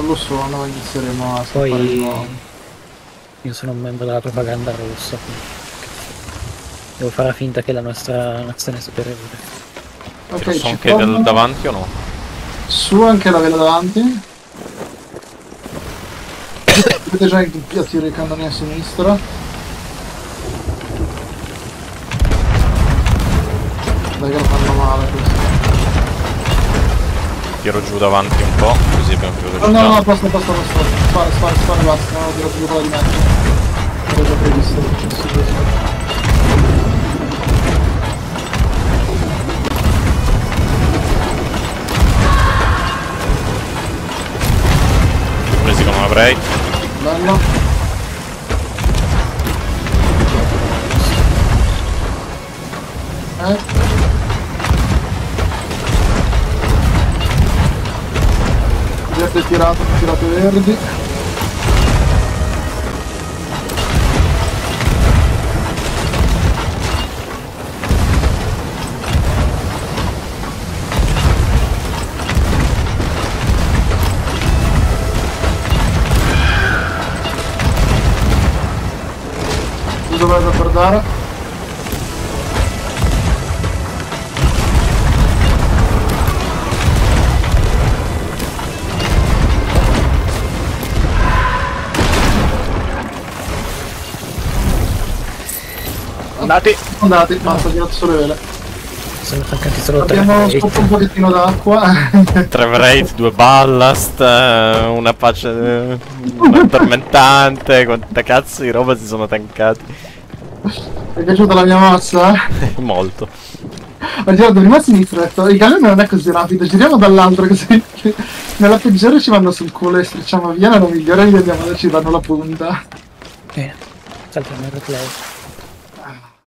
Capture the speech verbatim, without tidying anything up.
lo sono, inizieremo a Poi scappare di nuovo. io sono un membro della propaganda russa, quindi devo fare finta che la nostra nazione è superiore. Ok, Ci ci anche del davanti o no? Su anche la vela davanti. Vedete già i tiro i cannoni a sinistra. Dai che lo fanno male questo. Tiro giù davanti un po', così abbiamo più velocità. No, no, no, basta, basta, basta. Spara, spara, spara, basta. Non ho tirato più quella di mezzo. L'ho già previsto. Sì, sì. Presi come avrei. Bello. Eh. Verde tirato, tirato verdi. Dove vado per dare? Andati! Andati, basta, tirato solo vele. Sono attaccati solo tre. Abbiamo sotto un pochettino d'acqua. Tre wraith, due ballast, eh, una pace, eh, una tormentante, quanta cazzo di roba si sono tankati. Ti è piaciuta la mia mossa? Molto. Ho girato prima a sinistra, ho detto, il galeno non è così rapido, giriamo dall'altro così. Nella peggiore ci vanno sul culo e strisciamo via, nella migliore gli andiamo e ci danno la punta. Bene, saltiamo il replay.